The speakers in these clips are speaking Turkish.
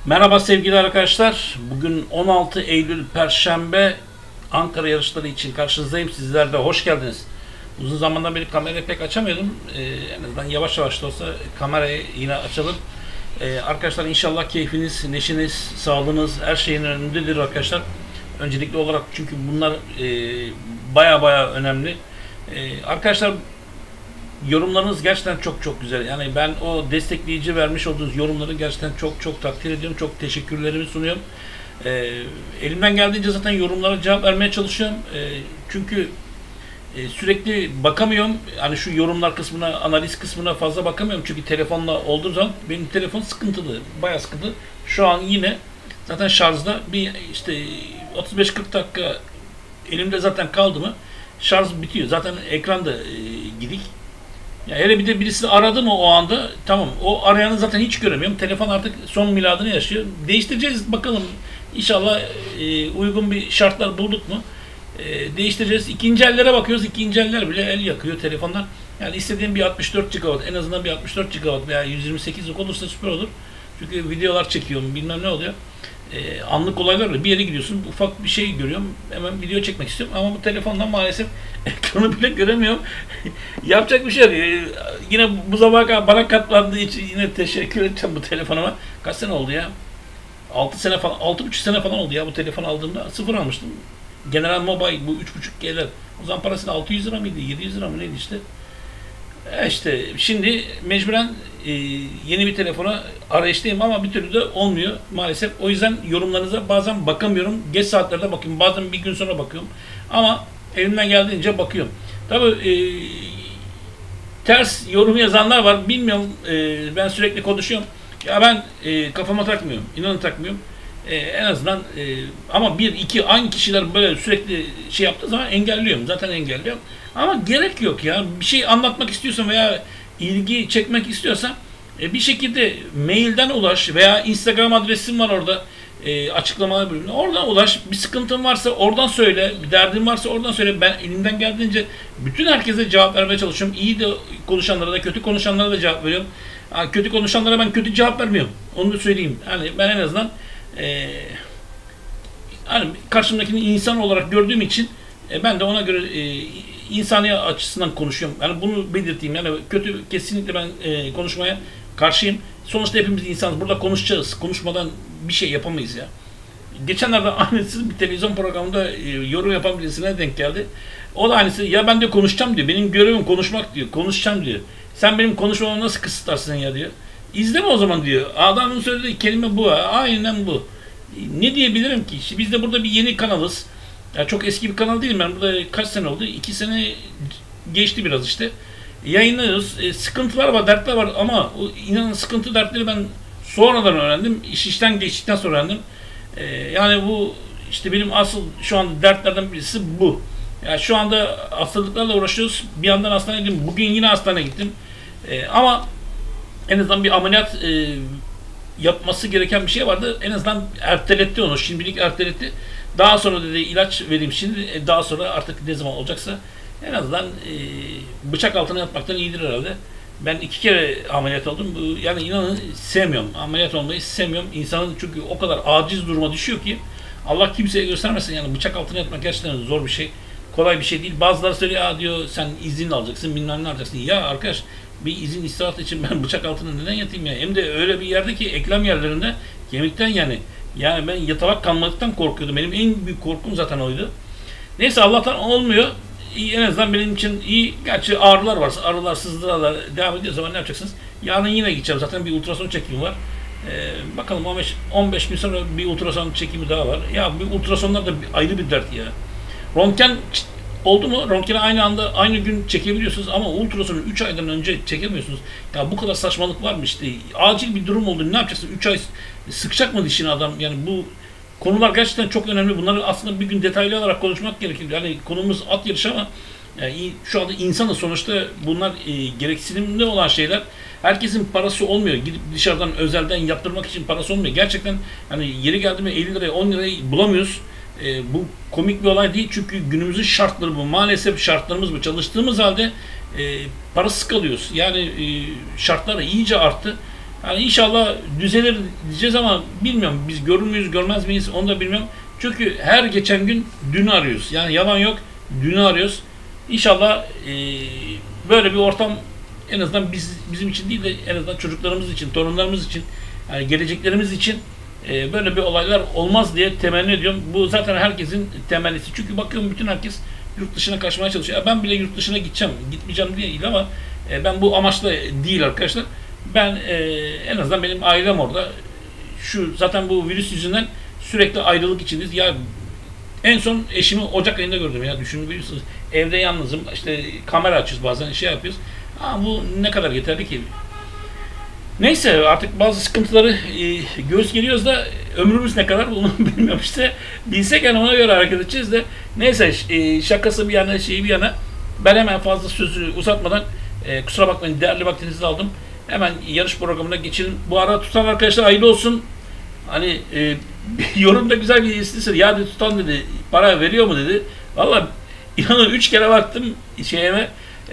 Merhaba sevgili arkadaşlar. Bugün 16 Eylül Perşembe, Ankara yarışları için karşınızdayım. Sizler de hoş geldiniz. Uzun zamandan beri kamerayı pek açamıyordum. En azından yavaş yavaş da olsa kamerayı yine açalım. Arkadaşlar inşallah keyfiniz, neşiniz, sağlığınız her şeyin önündedir arkadaşlar. Öncelikli olarak çünkü bunlar baya önemli. Arkadaşlar yorumlarınız gerçekten çok güzel. Yani ben o destekleyici vermiş olduğunuz yorumları gerçekten çok takdir ediyorum. Çok teşekkürlerimi sunuyorum. Elimden geldiğince zaten yorumlara cevap vermeye çalışıyorum. Çünkü sürekli bakamıyorum. Hani şu yorumlar kısmına, analiz kısmına fazla bakamıyorum. Çünkü telefonla olduğu zaman benim telefon sıkıntılı. Bayağı sıkıntı. Şu an yine zaten şarjda bir işte 35-40 dakika elimde zaten kaldı mı şarj bitiyor. Zaten ekran da gidik. Ya hele bir de birisi aradı mı o anda, tamam, o arayanı zaten hiç göremiyorum. Telefon artık son miladını yaşıyor. Değiştireceğiz bakalım. İnşallah uygun bir şartlar bulduk mu değiştireceğiz. İkinci ellere bakıyoruz. İkinci eller bile el yakıyor telefonlar. Yani istediğim bir 64 GB, en azından bir 64 GB veya 128'lik olursa süper olur. Çünkü videolar çekiyorum, bilmem ne oluyor. Anlık olaylarla bir yere gidiyorsun, ufak bir şey görüyorum, hemen video çekmek istiyorum ama bu telefondan maalesef ekranı bile göremiyorum. Yapacak bir şey yok. Yine bu zamana kadar bana katlandığı için yine teşekkür edeceğim bu telefonuma. Kaç sene oldu ya? 6 sene falan, 6,5 sene falan oldu ya bu telefon aldığımda. Sıfır almıştım. General Mobile bu 3,5G'ler. O zaman parası 600 lira mıydı, 700 lira mı neydi işte. İşte şimdi mecburen yeni bir telefona arayıştayım ama bir türlü de olmuyor maalesef. O yüzden yorumlarınıza bazen bakamıyorum. Geç saatlerde bakıyorum. Bazen bir gün sonra bakıyorum. Ama elimden geldiğince bakıyorum. Tabii ters yorum yazanlar var. Bilmiyorum. Ben sürekli konuşuyorum. Ya ben kafama takmıyorum. İnanın takmıyorum. En azından ama bir iki aynı kişiler böyle sürekli şey yaptığı zaman engelliyorum. Zaten engelliyorum. Ama gerek yok ya. Bir şey anlatmak istiyorsan veya ilgi çekmek istiyorsan bir şekilde mailden ulaş veya Instagram adresim var orada, açıklamalar bölümünde. Oradan ulaş. Bir sıkıntın varsa oradan söyle. Bir derdin varsa oradan söyle. Ben elimden geldiğince bütün herkese cevap vermeye çalışıyorum. İyi de konuşanlara da kötü konuşanlara da cevap veriyorum. Yani kötü konuşanlara ben kötü cevap vermiyorum. Onu da söyleyeyim. Yani ben en azından hani karşımdakini insan olarak gördüğüm için ben de ona göre insani açısından konuşuyorum. Yani bunu belirteyim. Yani kötü kesinlikle ben konuşmaya karşıyım. Sonuçta hepimiz insanız. Burada konuşacağız. Konuşmadan bir şey yapamayız ya. Geçenlerde aynısı bir televizyon programında yorum yapan birisine denk geldi. O da aynısı. Ya ben de konuşacağım diyor. Benim görevim konuşmak diyor. Konuşacağım diyor. Sen benim konuşmamı nasıl kısıtlarsın ya diyor. İzleme o zaman diyor. Adamın söylediği kelime bu. Aynen bu. Ne diyebilirim ki? İşte biz de burada bir yeni kanalız. Ya çok eski bir kanal değilim ben. Burada kaç sene oldu? 2 sene geçti biraz işte. Yayınlıyoruz. Sıkıntılar var, dertler var ama inanın sıkıntı dertleri ben sonradan öğrendim. İşten geçtikten sonra öğrendim. Yani bu işte benim asıl şu anda dertlerden birisi bu. Yani şu anda hastalıklarla uğraşıyoruz. Bir yandan hastaneye gittim. Bugün yine hastaneye gittim. Ama en azından bir ameliyat yapması gereken bir şey vardı. En azından erteletti onu. Şimdilik erteletti. Daha sonra dedi ilaç vereyim şimdi. Daha sonra artık ne zaman olacaksa en azından bıçak altına yatmaktan iyidir herhalde. Ben 2 kere ameliyat oldum. Yani inanın sevmiyorum. Ameliyat olmayı sevmiyorum. İnsanın çünkü o kadar aciz duruma düşüyor ki Allah kimseye göstermesin. Yani bıçak altına yatmak gerçekten zor bir şey. Kolay bir şey değil. Bazıları söylüyor diyor sen izin alacaksın bilmem ne alacaksın. Ya arkadaş bir izin istirahat için ben bıçak altına neden yatayım ya? Hem de öyle bir yerde ki eklem yerlerinde kemikten yani. Yani ben yatalak kalmaktan korkuyordum. Benim en büyük korkum zaten oydu. Neyse Allah'tan olmuyor. En azından benim için iyi. Gerçi ağrılar varsa ağrılar sızdıralar devam ediyor zaman ne yapacaksınız? Yarın yine gideceğim. Zaten bir ultrason çekimi var. Bakalım 15 gün sonra bir ultrason çekimi daha var. Ya bir ultrasonlar da ayrı bir dert ya. Röntgen oldu mu? Röntgeni aynı anda aynı gün çekebiliyorsunuz ama ultrasonu 3 aydan önce çekemiyorsunuz. Ya bu kadar saçmalık var mı işte? Acil bir durum oldu. Ne yapacaksın? 3 ay sıkacak mı dişini adam? Yani bu konular gerçekten çok önemli. Bunları aslında bir gün detaylı olarak konuşmak gerekir. Yani konumuz at yarışı ama yani şu anda insanız sonuçta bunlar gereksinimli olan şeyler. Herkesin parası olmuyor. Gidip dışarıdan özelden yaptırmak için parası olmuyor. Gerçekten hani yeri geldi mi 50 liraya 10 lirayı bulamıyoruz. Bu komik bir olay değil çünkü günümüzün şartları bu. Maalesef şartlarımız bu. Çalıştığımız halde parasız kalıyoruz. Yani şartlar iyice arttı. Yani inşallah düzelir diyeceğiz ama bilmiyorum. Biz görür müyüz, görmez miyiz onu da bilmiyorum. Çünkü her geçen gün dünü arıyoruz. Yani yalan yok, dünü arıyoruz. İnşallah böyle bir ortam en azından bizim için değil de en azından çocuklarımız için, torunlarımız için, yani geleceklerimiz için böyle bir olaylar olmaz diye temenni ediyorum. Bu zaten herkesin temennisi. Çünkü bakıyorum bütün herkes yurt dışına kaçmaya çalışıyor. Ben bile yurt dışına gitmeyeceğim değil ama ben bu amaçla değil arkadaşlar. Ben en azından benim ailem orada. Zaten bu virüs yüzünden sürekli ayrılık içindeyiz. Ya en son eşimi Ocak ayında gördüm ya, düşünebilirsiniz. Evde yalnızım, işte kamera açıyoruz bazen, şey yapıyoruz. Ama bu ne kadar yeterli ki? Neyse artık bazı sıkıntıları göğüs geliyoruz da ömrümüz ne kadar bunu bilmiyorum işte. Bilsek yani ona göre hareket edeceğiz de. Neyse şakası bir yana, şeyi bir yana. Ben hemen fazla sözü uzatmadan kusura bakmayın, değerli vaktinizi aldım. Hemen yarış programına geçelim. Bu ara tutan arkadaşlar hayırlı olsun. Hani yorumda güzel bir istiyorsa ya dedi, tutan dedi para veriyor mu dedi. Valla inanın 3 kere baktım şeyime,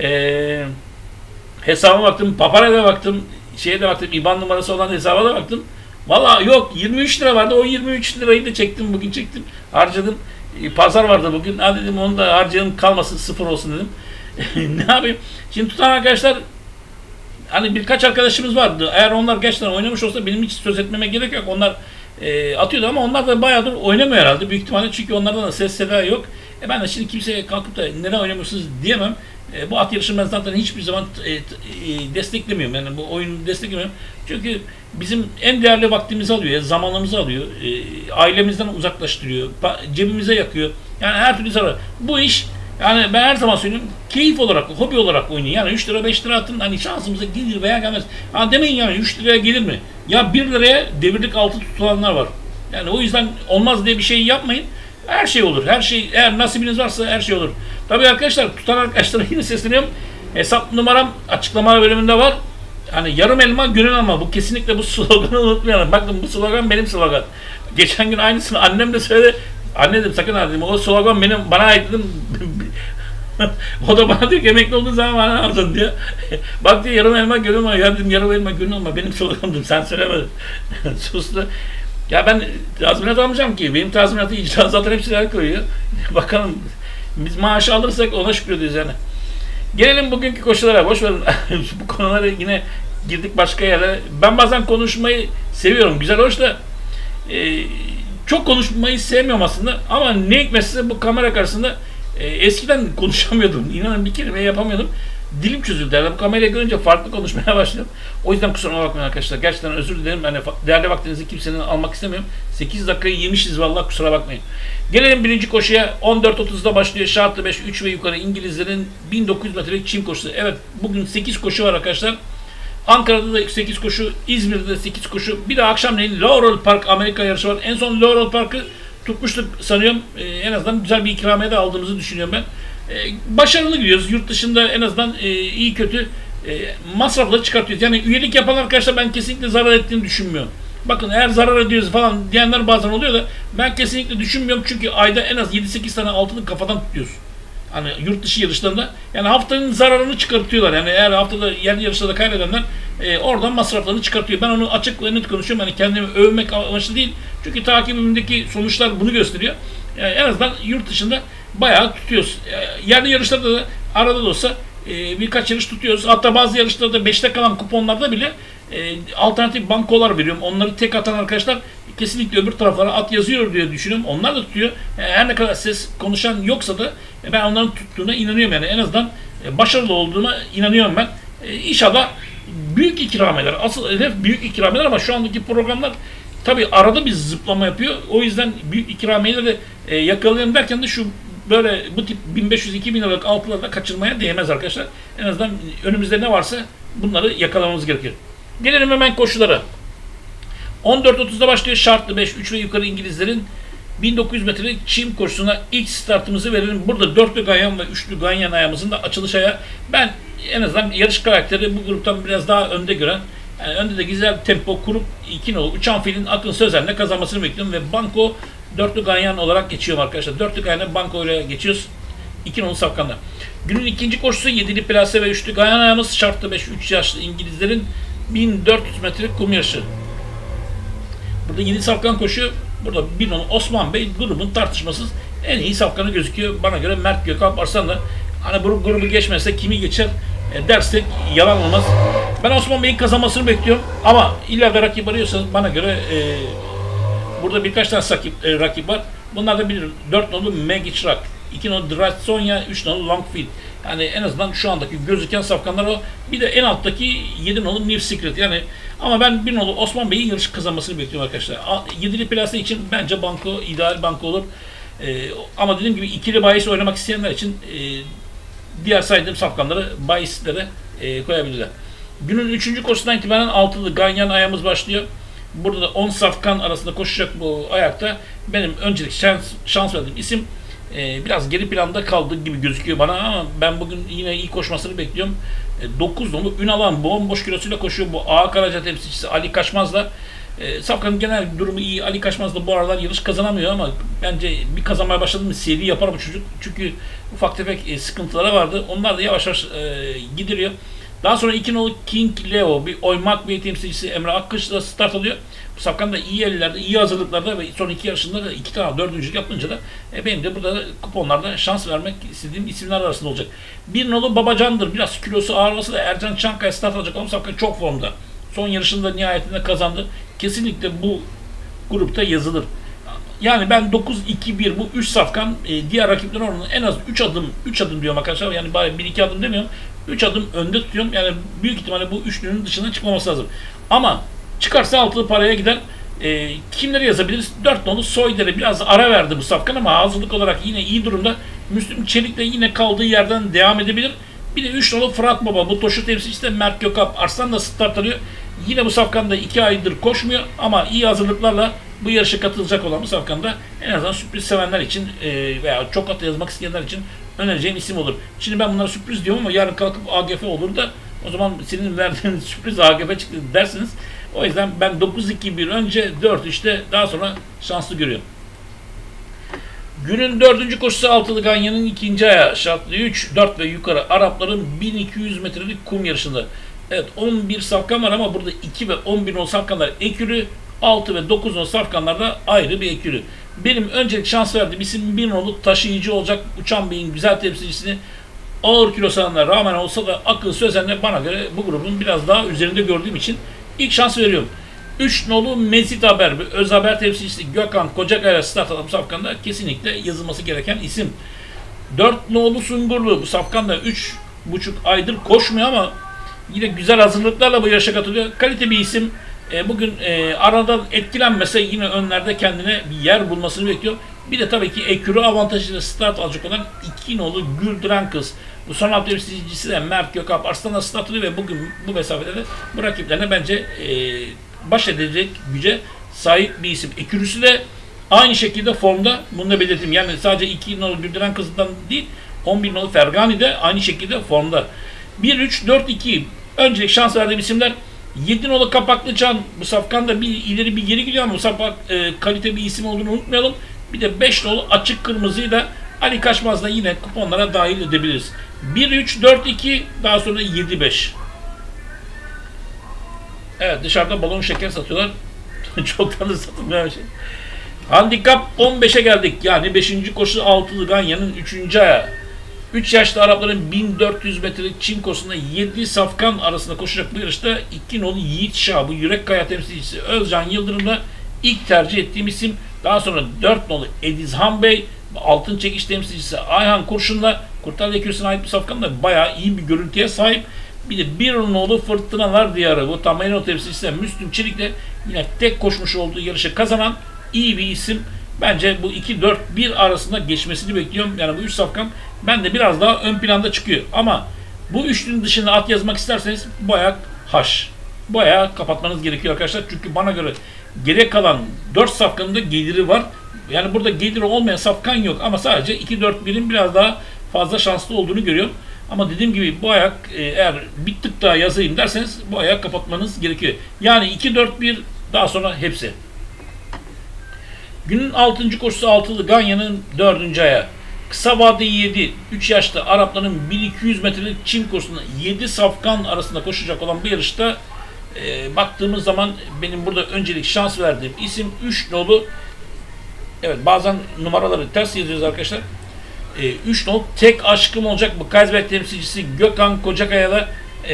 hesabıma baktım, paparaya baktım, şeye de baktım, IBAN numarası olan hesaba da baktım. Valla yok, 23 lira vardı, o 23 lirayı da çektim, bugün çektim, harcadım. Pazar vardı bugün, ha dedim onu da harcayalım, kalmasın, sıfır olsun dedim. Ne yapayım? Şimdi tutan arkadaşlar, hani birkaç arkadaşımız vardı. Eğer onlar gerçekten oynamış olsa benim hiç söz etmeme gerek yok. Onlar atıyordu ama onlar da bayağıdır oynamıyor herhalde. Büyük ihtimalle çünkü onlardan da ses seda yok. Ben de şimdi kimseye kalkıp da neden oynamıyorsunuz diyemem. Bu at yarışını ben zaten hiçbir zaman desteklemiyorum. Yani bu oyunu desteklemiyorum. Çünkü bizim en değerli vaktimizi alıyor, zamanımızı alıyor. Ailemizden uzaklaştırıyor. Cebimize yakıyor. Yani her türlü zarar. Bu iş, yani ben her zaman söylüyorum, keyif olarak, hobi olarak oynayın. Yani 3 lira 5 lira atın, hani şansımıza gelir veya gelmez. Ha demeyin yani 3 liraya gelir mi? Ya 1 liraya devirlik altı tutulanlar var. Yani o yüzden olmaz diye bir şey yapmayın. Her şey olur. Her şey, eğer nasibiniz varsa her şey olur. Tabii arkadaşlar, tutan arkadaşlara yine sesleniyorum. Hesap numaram açıklama bölümünde var. Hani yarım elma gönül alma. Bu kesinlikle, bu sloganı unutmayalım. Bakın bu slogan benim slogan. Geçen gün aynısını annem de söyledi. Anne dedim, sakın ha dedim, o slogan bana ait dedim. O da bana diyor ki emekli olduğun zaman bana aldın diyor. Bak diyor, yarım elma gönül alma. Ya dedim, yarım elma gönül alma benim sloganım, sen söylemedin. Sustu. Ya ben tazminat almayacağım ki. Benim tazminatı icra zaten hepsini el koyuyor. Bakalım biz maaşı alırsak ona şükrediyoruz yani. Gelelim bugünkü koşulara. Boş verin. Bu konulara yine girdik başka yerlere. Ben bazen konuşmayı seviyorum. Güzel, hoş da çok konuşmayı sevmiyorum aslında. Ama ne hikmetse bu kamera karşısında eskiden konuşamıyordum. İnanın bir kelime yapamıyordum. Dilim çözüldü. Yani bu kamerayı görünce farklı konuşmaya başladım. O yüzden kusura bakmayın arkadaşlar. Gerçekten özür dilerim. Yani değerli vaktinizi kimsenin almak istemiyorum. 8 dakikayı yemişiz vallahi, kusura bakmayın. Gelelim birinci koşuya. 14.30'da başlıyor. Şartlı 5, 3 ve yukarı İngilizlerin 1900 metrelik çim koşusu. Evet, bugün 8 koşu var arkadaşlar. Ankara'da da 8 koşu, İzmir'de 8 koşu. Bir de akşamleyin Laurel Park Amerika yarışı var. En son Laurel Park'ı tutmuştuk sanıyorum. En azından güzel bir ikramiye de aldığımızı düşünüyorum ben. Başarılı gidiyoruz. Yurt dışında en azından iyi kötü masrafları çıkartıyoruz. Yani üyelik yapan arkadaşlar ben kesinlikle zarar ettiğini düşünmüyorum. Bakın, eğer zarar ediyoruz falan diyenler bazen oluyor da ben kesinlikle düşünmüyorum. Çünkü ayda en az 7-8 tane altını kafadan tutuyoruz. Hani yurt dışı yarışlarında. Yani haftanın zararını çıkartıyorlar. Yani eğer haftada yerli yarışlarda kaybedenler oradan masraflarını çıkartıyor. Ben onu açık ve net konuşuyorum. Hani kendimi övmek amaçlı değil. Çünkü takibimdeki sonuçlar bunu gösteriyor. Yani en azından yurt dışında bayağı tutuyoruz. Yerli yarışlarda da arada da olsa birkaç yarış tutuyoruz. Hatta bazı yarışlarda 5'te kalan kuponlarda bile alternatif bankolar veriyorum. Onları tek atan arkadaşlar kesinlikle öbür taraflara at yazıyor diye düşünüyorum. Onlar da tutuyor. Her ne kadar ses konuşan yoksa da ben onların tuttuğuna inanıyorum. Yani en azından başarılı olduğuma inanıyorum ben. İnşallah büyük ikramiyeler. Asıl hedef büyük ikramiyeler ama şu andaki programlar tabii arada bir zıplama yapıyor. O yüzden büyük ikramiyeleri yakalayalım derken de şu böyle bu tip 1500-2000 liralık altıları da kaçırmaya değmez arkadaşlar. En azından önümüzde ne varsa bunları yakalamamız gerekiyor. Gelelim hemen koşulara. 14.30'da başlıyor şartlı 5, 3 ve yukarı İngilizlerin 1900 metrelik çim koşusuna ilk startımızı verelim. Burada dörtlü ganyan ve üçlü ganyan ayağımızın da açılış ayağı. Ben en azından yarış karakteri bu gruptan biraz daha önde gören, yani önde de güzel tempo kurup 2 nolu Uçan Fil'in Akın Sözer'le kazanmasını bekliyorum ve banko dörtlü ganyan olarak geçiyorum arkadaşlar. Dörtlü ganyan banko ile geçiyoruz. 2 nolu Safkan'da. Günün ikinci koşusu 7'li plase ve 3'lü ganyan ayağımız şartlı 5, 3 yaşlı İngilizlerin 1400 metre kum yarışı. Burada 7 safkan koşuyor. Burada bir nolu Osman Bey grubun tartışmasız en iyi safkanı gözüküyor. Bana göre Mert Gökalp Arslan da hani bu grubu geçmezse kimi geçer dersek yalan olmaz. Ben Osman Bey'in kazanmasını bekliyorum. Ama illa da rakip arıyorsanız bana göre burada birkaç tane rakip var. Bunlardan biri 4 nolu Magic Rock, 2 nolu Dry Sonya, 3 nolu Longfield. Yani en azından şu andaki gözüken safkanlar o. Bir de en alttaki 7 nolu New Secret. Yani ama ben 1 nolu Osman Bey'in yarış kazanmasını bekliyorum arkadaşlar. 7'li plase için bence banko ideal banko olur. Ama dediğim gibi ikili bahis oynamak isteyenler için diğer saydığım safkanları bahislere koyabilirler. Günün 3. koşusundan itibaren altılı ganyan ayağımız başlıyor. Burada da 10 safkan arasında koşacak bu ayakta. Benim öncelik şans verdiğim isim biraz geri planda kaldı gibi gözüküyor bana ama ben bugün yine iyi koşmasını bekliyorum. 9 nolu Ünalan bomboş kilosuyla koşuyor. Bu A Karaca temsilcisi Ali Kaçmaz'la. Safkan'ın genel durumu iyi. Ali Kaçmaz da bu aralar yarış kazanamıyor ama bence bir kazanmaya başladı mı seri yapar bu çocuk. Çünkü ufak tefek sıkıntıları vardı. Onlar da yavaş yavaş gidiriyor. Daha sonra 2 nolu King Leo bir oymak bir temsilcisi Emre Akkış'la start alıyor. Bu Safkan da iyi ellerde, iyi hazırlıklarda ve son 2 yarışında da 2 tane 4.'lük yapınca da benim de burada kuponlarda şans vermek istediğim isimler arasında olacak. 1 nolu Babacan'dır. Biraz kilosu ağır olsa da Ercan Çankaya start alacak. Ama Safkan çok formda. Son yarışında nihayetinde kazandı. Kesinlikle bu grupta yazılır. Yani ben 9-2-1 bu 3 safkan diğer rakiplerin oranını en az 3 adım diyorum arkadaşlar. Yani bari 1-2 adım demiyorum. 3 adım önde tutuyorum. Yani büyük ihtimalle bu üçlünün dışına çıkmaması lazım. Ama çıkarsa altılı paraya gider. Kimleri yazabiliriz? 4 nolu Soyder'e biraz ara verdi bu safkan ama hazırlık olarak yine iyi durumda. Müslüm Çelik'le yine kaldığı yerden devam edebilir. Bir de 3 nolu Fırat Baba. Bu Toşu temsilcisi de Mert Gökalp Arslan da start alıyor. Yine bu safkan da 2 aydır koşmuyor ama iyi hazırlıklarla bu yarışa katılacak olan bu safkanda en azından sürpriz sevenler için veya çok atı yazmak isteyenler için önereceğim isim olur. Şimdi ben bunlara sürpriz diyorum ama yarın kalkıp AGF olur da o zaman senin verdiğin sürpriz AGF çıktı dersiniz. O yüzden ben 9-2-1 önce 4-3'te daha sonra şanslı görüyorum. Günün 4. koşusu altılı ganyanın ikinci ayağı şartlı 3, 4 ve yukarı Arapların 1200 metrelik kum yarışında. Evet 11 safkan var ama burada 2 ve 11 nol safkanlar ekürü, 6 ve 9 nol safkanlarda ayrı bir ekürü. Benim öncelik şans verdiğim isim 1 nolu taşıyıcı olacak. Uçan Bey'in güzel temsilcisini ağır kilolarına rağmen olsa da akıl sözenle bana göre bu grubun biraz daha üzerinde gördüğüm için ilk şans veriyorum. 3 nolu Mesit Haber, öz haber temsilcisi Gökhan Kocakaya start alan bu safkanda kesinlikle yazılması gereken isim. 4 nolu Sungurlu bu safkanda 3,5 aydır koşmuyor ama yine güzel hazırlıklarla bu yarışa katılıyor. Kalite bir isim. Bugün aradan etkilenmese yine önlerde kendine bir yer bulmasını bekliyor. Bir de tabii ki ekürü avantajıyla start alacak olan 2 nolu Güldüren Kız. Bu son hafta temsilcisi de Mert Gökalp Arslan'la start alıyor ve bugün bu mesafede de bu rakiplerine bence baş edecek güce sahip bir isim. Ekürüsü de aynı şekilde formda. Bunu da belirteyim. Yani sadece 2 nolu Güldüren Kız'dan değil 11 nolu Fergani de aynı şekilde formda. 1-3-4-2 öncelik şans verdiğim isimler 7 nolu Kapaklı Can bu safkanda bir ileri bir geri gidiyor ama bu safkan kalite bir isim olduğunu unutmayalım. Bir de 5 nolu Açık Kırmızı'yı da Ali Kaçmaz'la yine kuponlara dahil edebiliriz. 1-3-4-2 daha sonra 7-5. Evet dışarıda balon şeker satıyorlar. Çoktan da satılmıyor bir şey. Handikap 15'e geldik. Yani 5. koşu altılı ganyanın 3. ayağı. 3 yaşlı Arapların 1400 metrelik çim koşusunda 7 safkan arasında koşacak bu yarışta 2 nolu Yiğit Şah bu Yürek Kaya temsilcisi Özcan Yıldırım'la ilk tercih ettiğim isim. Daha sonra 4 nolu Edizhan Bey altın çekiş temsilcisi Ayhan Kurşun'la Kurtarlı Ekürüsü'ne ait bir safkan da bayağı iyi bir görüntüye sahip. Bir de 1 nolu Fırtınalar Diyarı bu Tamayno temsilcisi Müslüm Çelik'le yine tek koşmuş olduğu yarışı kazanan iyi bir isim. Bence bu 2-4-1 arasında geçmesini bekliyorum. Yani bu 3 safkan ben de biraz daha ön planda çıkıyor. Ama bu üçlünün dışında at yazmak isterseniz bu ayak haş. Bu ayağı kapatmanız gerekiyor arkadaşlar. Çünkü bana göre geriye kalan 4 safkanın da geliri var. Yani burada geliri olmayan safkan yok. Ama sadece 2-4-1'in biraz daha fazla şanslı olduğunu görüyorum. Ama dediğim gibi bu ayak eğer bir tık daha yazayım derseniz bu ayağı kapatmanız gerekiyor. Yani 2-4-1 daha sonra hepsi. Günün 6. koşusu altılı ganyanın 4. ayağı. Kısa vade 7, 3 yaşlı Arapların 1200 metrelik çim koşusunda 7 safkan arasında koşacak olan bu yarışta Baktığımız zaman benim burada öncelik şans verdiğim isim 3 nolu. Evet, bazen numaraları ters yazıyoruz arkadaşlar. 3 nol tek aşkım olacak bu Kaysberg temsilcisi Gökhan Kocakaya'la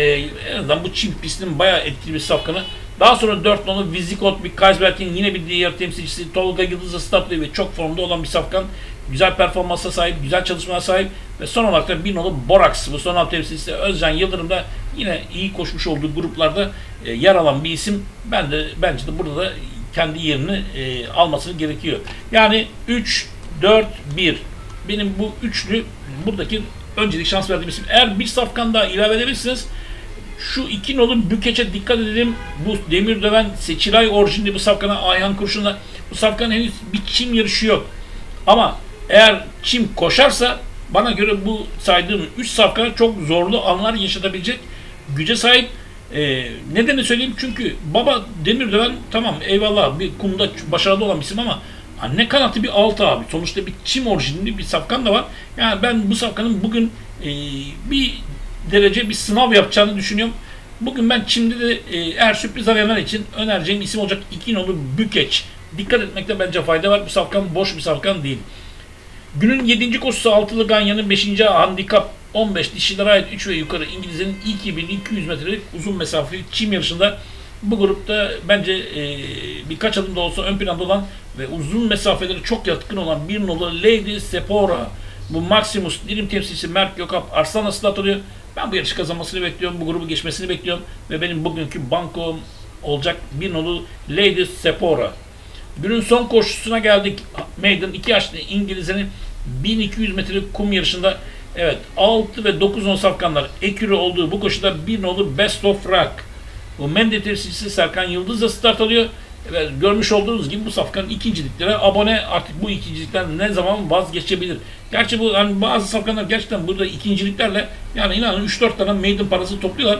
en azından bu Çin pistinin bayağı etkili bir safkanı. Daha sonra 4 nolu Vizikot bir Kaysberg'in yine bir diğer temsilcisi Tolga Yıldız'la startlıyor ve çok formda olan bir safkan. Güzel performansa sahip, güzel çalışmaya sahip ve son olarak da 1 nolu Borax bu son alt temsilcisi Özcan Yıldırım da yine iyi koşmuş olduğu gruplarda yer alan bir isim. Bence de burada da kendi yerini almasını gerekiyor. Yani 3 4 1 benim bu üçlü buradaki öncelik şans verdiğim isim. Eğer bir safkan daha ilave edebilirsiniz. Şu 2 nolu Bükeç'e dikkat edelim. Bu demir döven Seçilay orijinli bu safkana Ayhan Kurşun'la bu safkanın henüz bir çim yarışı yok. Ama eğer çim koşarsa bana göre bu saydığım 3 safkana çok zorlu anlar yaşatabilecek güce sahip. Nedeni söyleyeyim çünkü baba demir döven tamam eyvallah bir kumda başarılı olan bir isim ama anne kanatı bir 6 abi. Sonuçta bir çim orijinli bir safkan da var. Yani ben bu safkanın bugün bir derece bir sınav yapacağını düşünüyorum. Bugün ben çimde de eğer sürpriz arayanlar için önereceğim isim olacak 2 nolu Bükeç. Dikkat etmekte bence fayda var. Bu safkan boş bir safkan değil. Günün 7. koşusu altılı Ganyan'ın 5. handikap 15 dişilere ait 3 ve yukarı İngilizlerin 2200 metrelik uzun mesafeli çim yarışında bu grupta bence birkaç adım da olsa ön planda olan ve uzun mesafeleri çok yatkın olan bir nolu Lady Sepora bu Maximus dilim temsilcisi Mert Gökap Arslan'la start alıyor. Ben bu yarışı kazanmasını bekliyorum. Bu grubu geçmesini bekliyorum. Ve benim bugünkü bankom olacak bir nolu Lady Sepora. Günün son koşusuna geldik. Maiden 2 yaşlı İngilizlerin 1200 metrelik kum yarışında evet 6 ve 9 nolu safkanlar ekürü olduğu bu koşuda bir nolu Best of Rock. Bu Mende temsilcisi Serkan Yıldız'la start alıyor. Evet, görmüş olduğunuz gibi bu safkanın ikinciliklere abone artık bu ikincilikler ne zaman vazgeçebilir. Gerçi bu hani bazı safkanlar gerçekten burada ikinciliklerle yani inanın 3-4 tane maiden parası topluyorlar.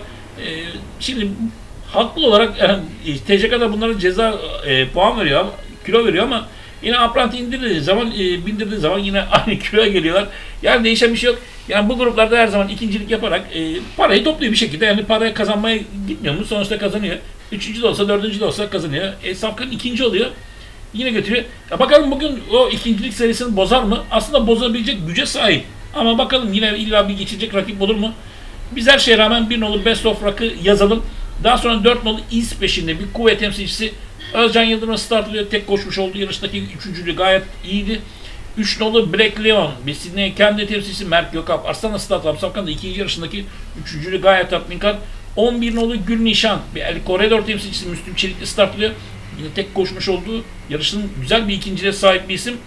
Şimdi haklı olarak TCK'da bunlara ceza puan veriyor, kilo veriyor ama yine apranti bindirdiği zaman yine aynı kiloya geliyorlar. Yani değişen bir şey yok. Yani bu gruplarda her zaman ikincilik yaparak parayı topluyor bir şekilde. Yani parayı kazanmaya gitmiyor mu? Sonuçta kazanıyor. Üçüncü de olsa, dördüncü de olsa kazanıyor. Safkan ikinci oluyor. Yine götürüyor. Ya bakalım bugün o ikincilik serisini bozar mı? Aslında bozabilecek güce sahip. Ama bakalım yine illa bir geçecek rakip olur mu? Biz her şeye rağmen bir nolu Best of Rock'ı yazalım. Daha sonra 4 nolu iz peşinde bir kuvvet temsilcisi Özcan Yıldırım'a start alıyor. Tek koşmuş olduğu yarıştaki üçüncülüğü gayet iyiydi. 3 nolu Black Leon bir Sydney kendi temsilcisi Mert Gökap Arslan'la start alıp Safkan'da ikinci yarışındaki üçüncülüğü gayet tatminkar. 11 nolu Gül Nişan bir El Corredor temsilcisi Müslüm Çelikli start alıyor. Yine tek koşmuş olduğu yarışın güzel bir ikinciliğe sahip bir isim.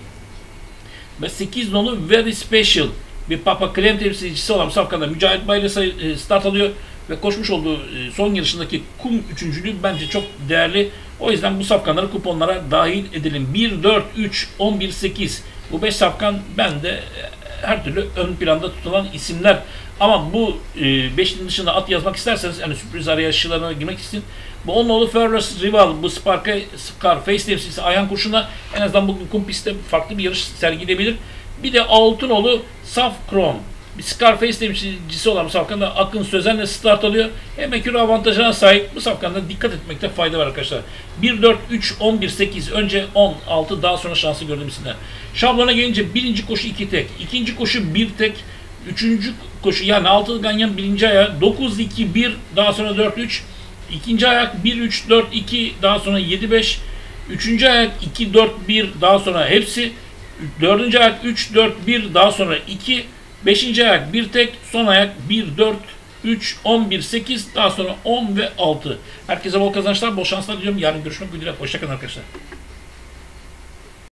Ve 8 nolu Very Special bir Papa Krem temsilcisi olan Safkan'da Mücahit Bayla start alıyor. Ve koşmuş olduğu son yarışındaki kum üçüncülüğü bence çok değerli. O yüzden bu safkanları kuponlara dahil edelim. 1, 4, 3, 11, 8. Bu 5 safkan bende her türlü ön planda tutulan isimler. Ama bu 5'in dışında at yazmak isterseniz yani sürpriz arayışlarına girmek için bu 10 nolu Ferris Rival bu Scarface temsilcisi Ayhan Kurşun'la en azından bugün kum pistte farklı bir yarış sergileyebilir. Bir de 6 nolu Saf Chrome bir Scarface temsilcisi olan bu safkanda Akın Sözen'le start alıyor. Hem ekürü avantajına sahip bu safkanda dikkat etmekte fayda var arkadaşlar. 1, 4, 3, 11, 8. Önce 10, 6 daha sonra şansı gördüğüm isimler. Şablona gelince birinci koşu 2 tek. İkinci koşu 1 tek. Üçüncü koşu yani 6 ganyan birinci ayağı 9, 2, 1 daha sonra 4, 3. İkinci ayak 1, 3, 4, 2 daha sonra 7, 5. Üçüncü ayak 2, 4, 1 daha sonra hepsi. Dördüncü ayak 3, 4, 1 daha sonra 2. Beşinci ayak bir tek, son ayak 1, 4, 3, 11, 8, daha sonra 10 ve 6. Herkese bol kazançlar, bol şanslar diliyorum. Yarın görüşmek üzere. Hoşçakalın arkadaşlar.